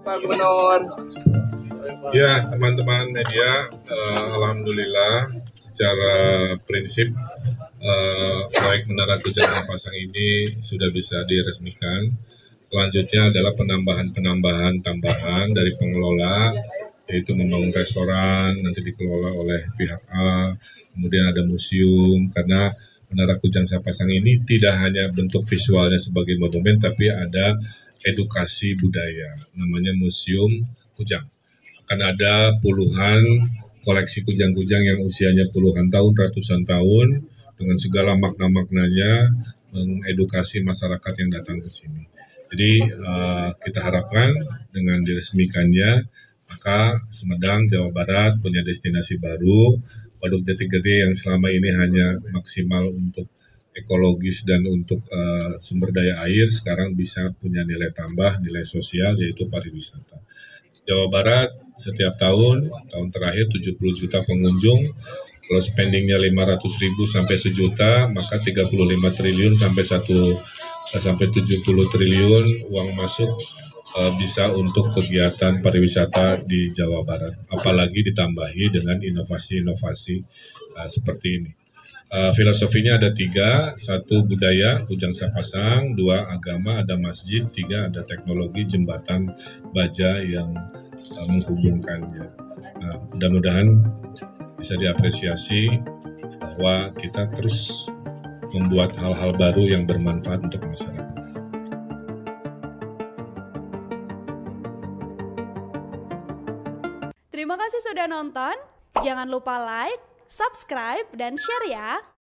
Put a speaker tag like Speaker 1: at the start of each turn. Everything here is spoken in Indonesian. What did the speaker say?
Speaker 1: Pak Gubernur.
Speaker 2: Ya, teman-teman media, alhamdulillah secara prinsip proyek Menara Kujang Sapasang ini sudah bisa diresmikan. Selanjutnya adalah penambahan dari pengelola, yaitu membangun restoran, nanti dikelola oleh pihak A, kemudian ada museum, karena Menara Kujang Sapasang ini tidak hanya bentuk visualnya sebagai monumen, tapi ada edukasi budaya, namanya Museum Kujang. Akan ada puluhan koleksi kujang-kujang yang usianya puluhan tahun, ratusan tahun, dengan segala makna-maknanya, mengedukasi masyarakat yang datang ke sini. Jadi kita harapkan dengan diresmikannya, maka Sumedang, Jawa Barat punya destinasi baru. Waduk Jati Gede yang selama ini hanya maksimal untuk ekologis dan untuk sumber daya air, sekarang bisa punya nilai tambah, nilai sosial, yaitu pariwisata. Jawa Barat setiap tahun terakhir 70 juta pengunjung, kalau spendingnya 500.000 sampai 1 juta, maka 35 triliun sampai 70 triliun uang masuk bisa untuk kegiatan pariwisata di Jawa Barat. Apalagi ditambahi dengan inovasi-inovasi seperti ini. Filosofinya ada 3, 1 budaya, Kujang Sapasang, 2 agama, ada masjid, 3 ada teknologi, jembatan baja yang menghubungkannya. Mudah-mudahan bisa diapresiasi bahwa kita terus membuat hal-hal baru yang bermanfaat untuk masyarakat.
Speaker 3: Terima kasih sudah nonton. Jangan lupa like, subscribe, dan share ya.